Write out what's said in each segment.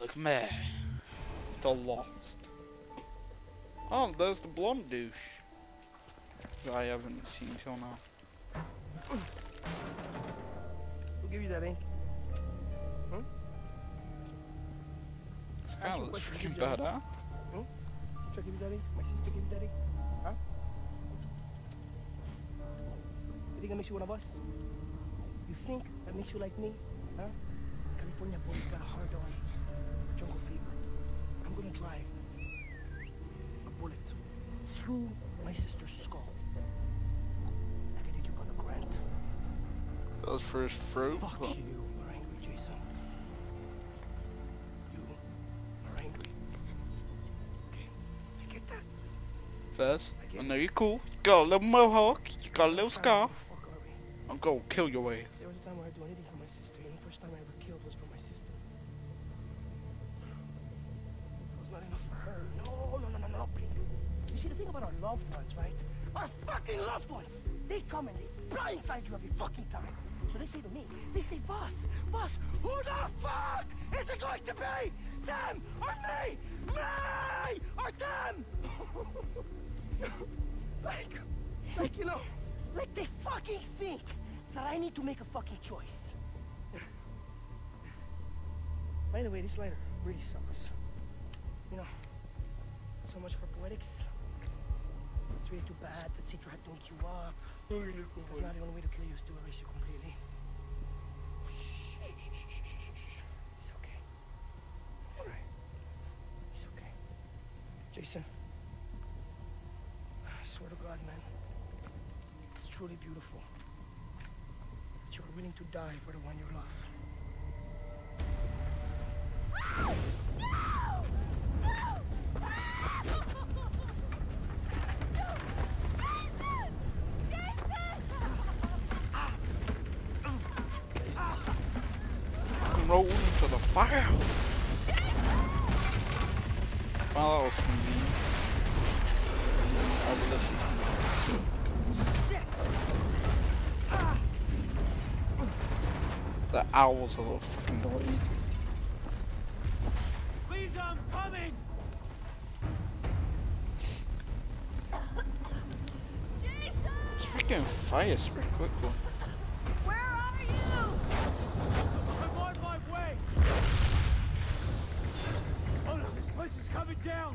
Look at me. The Lost. Oh, there's the blonde douche that I haven't seen till now. Who gave you that ink? Hmm? This Ask guy you a looks question, freaking Johnny. badass. Teacher gave you that ink? My sister gave you that ink? Huh? You think that makes you one of us? You think that makes you like me? Huh? California boys got a hard on for jungle fever. I'm gonna drive a bullet through my sister's skull. Like I did your brother Grant. That was for his throat. Fuck But you. You're angry, Jason. You are angry. Okay, I get that. Fez, I get I know you're cool. You got a little mohawk. You got a little scar. Fuck are we? I'm gonna kill your ass. There was a time where I'd do anything for my sister, and the first time I ever killed was for my sister. It was not enough for her. No, please. You see, the thing about our loved ones, right? Our fucking loved ones! They come and they blindside you every fucking time. So they say to me, they say, Boss, who the fuck is it going to be? Them or me? Me or them? like, you know, like they fucking think that I need to make a fucking choice. By the way, this lighter really sucks. You know, so much for poetics. It's really too bad that Citra had done you up. Because now the only way to kill you is to erase you completely. It's okay. Alright. It's okay. Jason, I swear to God, man, it's truly beautiful that you're willing to die for the one you love. Roll into the fire. Well, that was convenient. Oh, but this is the owls are a little fucking annoying. Please, I'm coming! It's freaking fire spread quickly. Where are you? I'm on my way! Oh no, this place is coming down!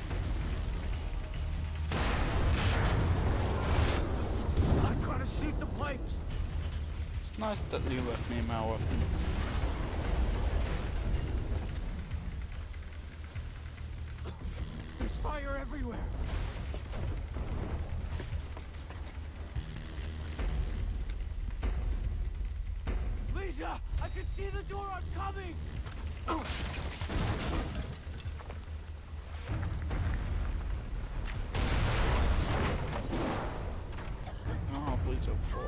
I'm gonna shoot the pipes! It's nice that you left me my weapons. There's fire everywhere! Lisa! I can see the door! I'm coming! Oh, please don't fall.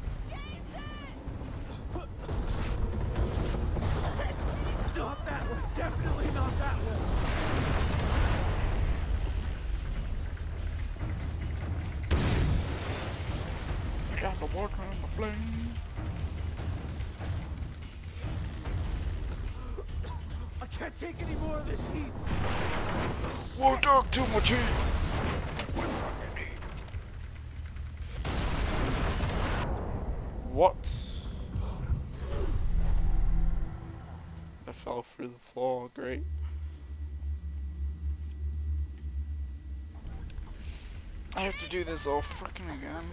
Not that one! Definitely not that one! Got the water in the flame. I can't take any more of this heat! We'll talk too much heat. Too much fucking heat. What? I fell through the floor, great. I have to do this all frickin' again.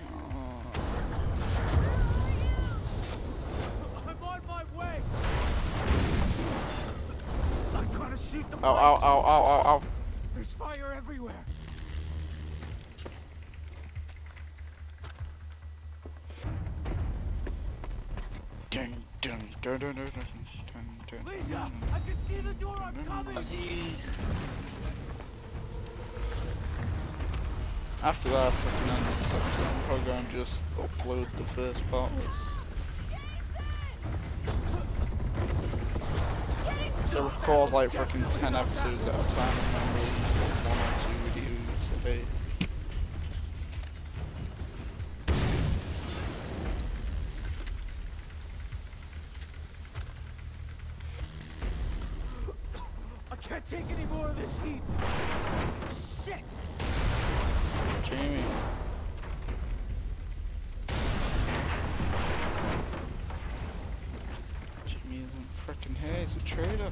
I'm on my way! I'm gonna shoot the Ow, ow, pipes. ow, ow, ow, ow. There's fire everywhere! Dun, dun, dun, dun, dun, dun, dun, dun. Lisa! I can see the door! I'm coming! After that, I fucking end this episode. I'm probably gonna just upload the first part. So record like fucking 10 episodes at a time and then release like 1 or 2 videos a day. Can't take any more of this heat. Shit! Jamie. Jamie isn't frickin' here, he's a traitor.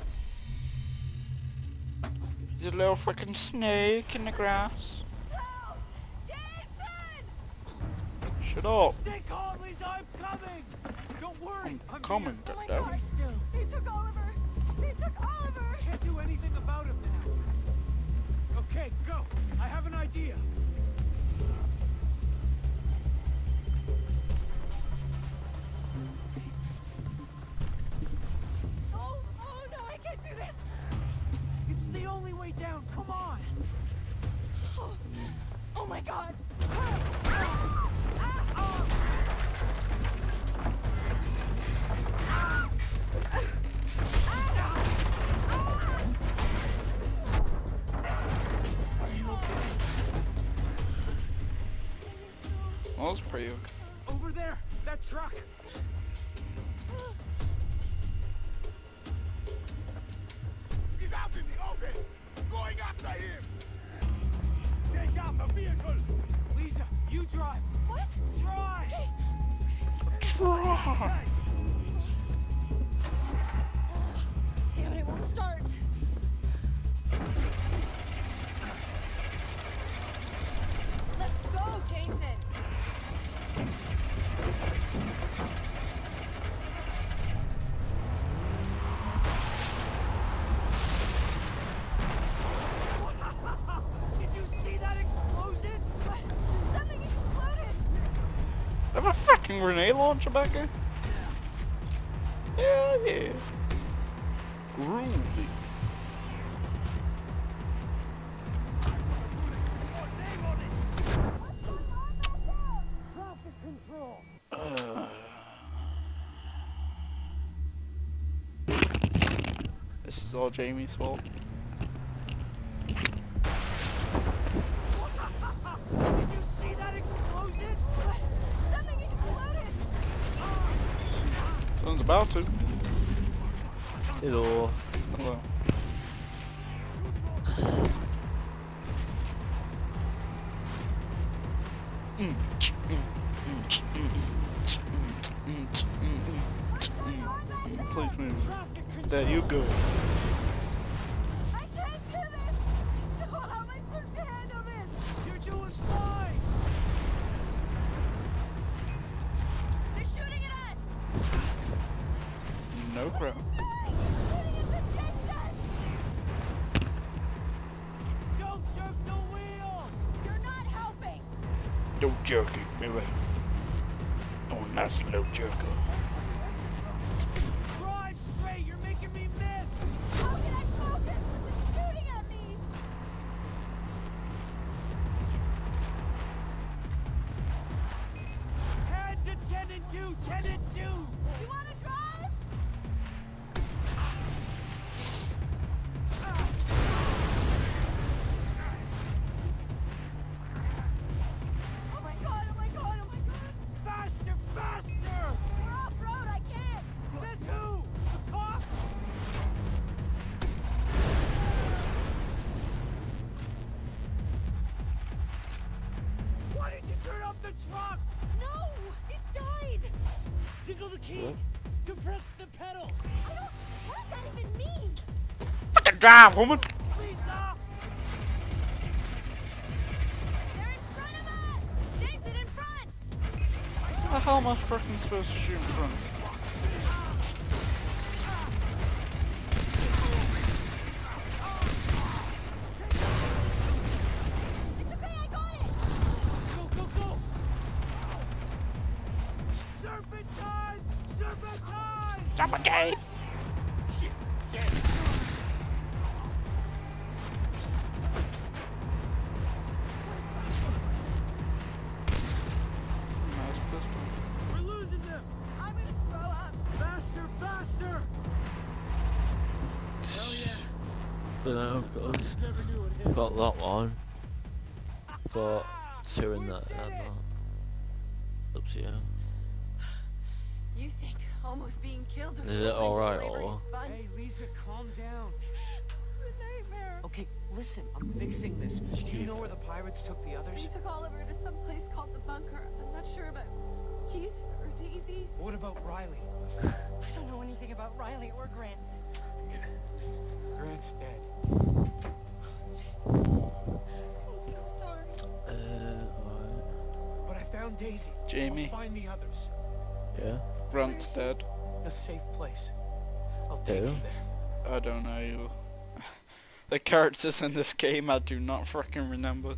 He's a little frickin' snake in the grass. No! Jason! Shut up. Stay calm, Lisa. I'm coming. Don't worry. I'm coming, Oh my goddammit. God! Still. They took Oliver! They took Oliver! Can't do anything about him now. Okay, go. I have an idea. Oh no, I can't do this! It's the only way down. Come on. Oh my God! Well, that's pretty okay. Over there. That truck. He's out in the open! Going after him! Take out the vehicle! Lisa, you drive. What? Drive. Try. Damn it, it won't start. Let's go, Jason! Did you see that explosion? What? Something exploded! Have a fucking grenade launcher back here? Yeah. Groovy. Traffic control. This is all Jamie's fault. Did you see that explosion? What? Something exploded! Someone's about to. Hello. Hello. Please move. Traffic control. There you go. I can't do this! No, how am I supposed to handle this? You're doing fine. They're shooting at us! No problem. Shooting at the Jason! Don't jerk the wheel. You're not helping! Don't jerk it, baby. Oh, nice little jerker. Drive straight. You're making me miss. How can I focus with them shooting at me? Hands at 10 and 2. 10 and 2. You wanna drive? Oh my God, oh my God, oh my God! Faster, faster. We're off-road, I can't! Says who? The cops? Why did you turn off the truck? No! It died! Tickle the key. Compress the pedal. I don't... What does that even mean? Fucking drive, woman! Lisa! They're in front of us! Jason, in front! How the hell am I fucking supposed to shoot in front? It's okay, I got it! Go, go, go! Serpentine! Serpentine! Sabotage! Nice pistol. We're losing them! I'm gonna throw up. Faster, faster! Hell yeah! Don't know, because Just never knew it hit. got that one. Got two in We that did and it! that. Up to you. You think almost being killed or Is it sold into alright, slavery or- is fun? Hey, Lisa, calm down. Okay, listen, I'm fixing this. Do you know where the pirates took the They others? took Oliver to some place called the bunker. I'm not sure about Keith or Daisy. What about Riley? I don't know anything about Riley or Grant. Grant's dead. I'm so sorry. Alright. But I found Daisy. Jamie. I'll find the others. Yeah. Grant's dead. A safe place. I'll take you there. I don't know. The characters in this game I do not freaking remember.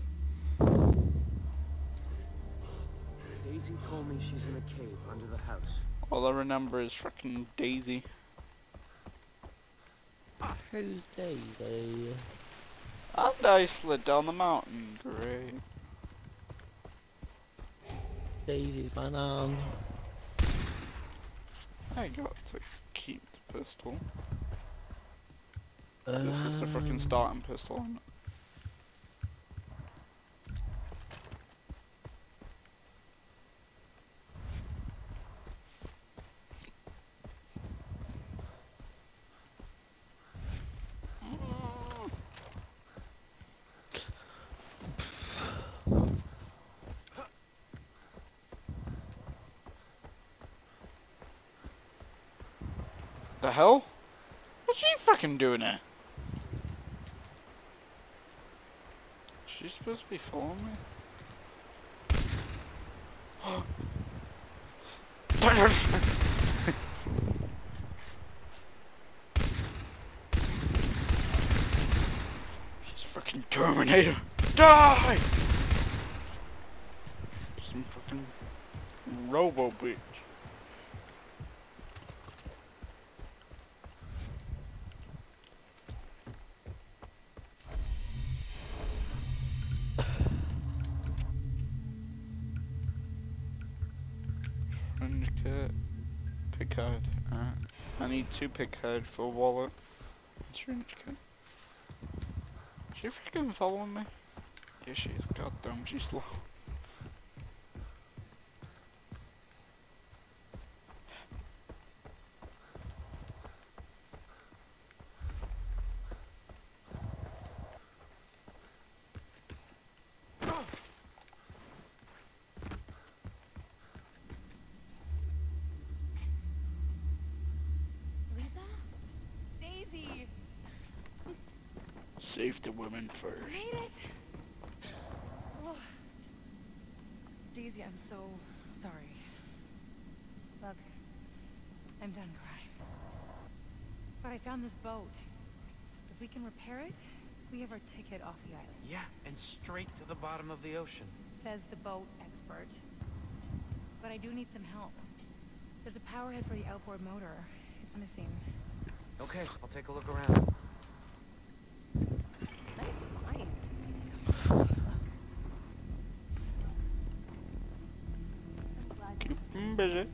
Daisy told me she's in a cave under the house. All I remember is freaking Daisy. Who's Daisy? And I slid down the mountain. Great. Daisy's my nan. I got to keep the pistol. This is the freaking starting pistol, isn't it? The hell? What's she freaking doing there? She's supposed to be following me? She's freaking Terminator! Die! Some freaking Robo bitch. Syringe kit, pick card. Alright. I need 2 pick card for a wallet. Syringe kit. Is she freaking following me? Yeah, she is. Goddamn, she's slow. Daisy! Save the women first. Made it! Oh. Daisy, I'm so sorry. Look, I'm done crying. But I found this boat. If we can repair it, we have our ticket off the island. Yeah, and straight to the bottom of the ocean. Says the boat expert. But I do need some help. There's a power head for the outboard motor. It's missing. Okay, I'll take a look around. Nice find. Look. I'm glad you Keep them busy.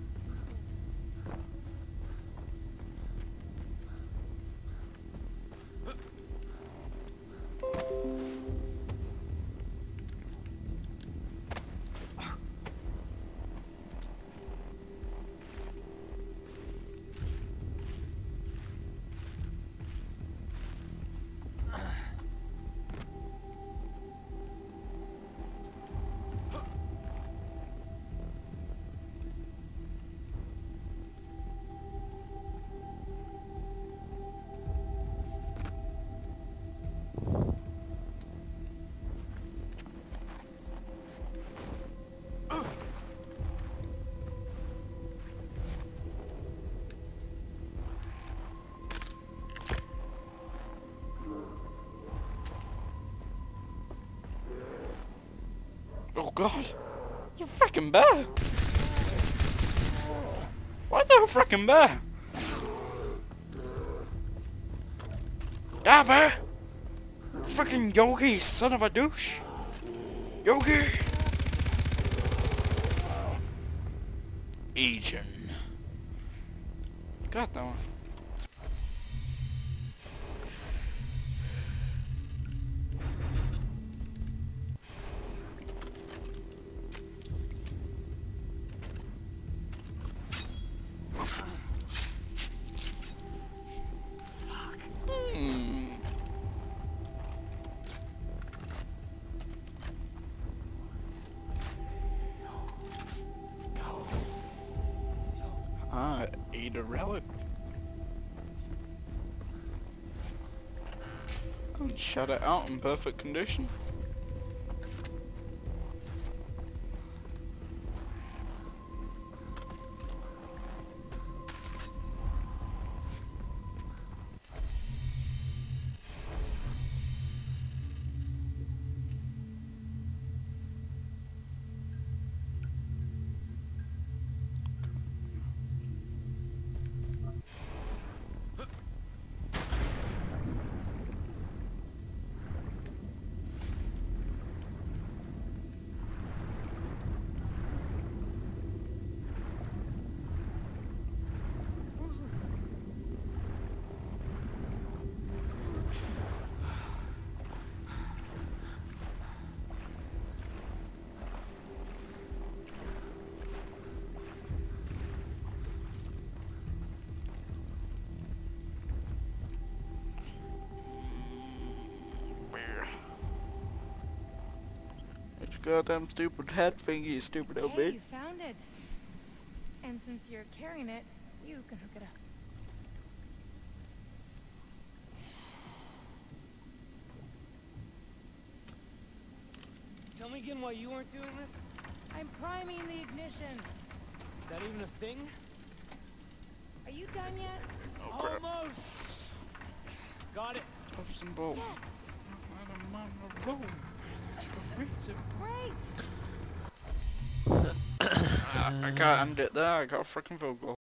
Oh god! You freaking bear! Why's there a freaking bear? Ah, bear! Freaking Yogi, son of a douche! Yogi! Agent. God damn it. need a relic. And shut it out in perfect condition. It's your goddamn stupid head thingy, you stupid old Hey, bitch. you found it. And since you're carrying it, you can hook it up. Tell me again why you weren't doing this? I'm priming the ignition. Is that even a thing? Are you done yet? Oh crap. Almost! Got it. Puffs and balls. Yes. I'm on a roll. Great. I can't end it there, I got a freaking vocal.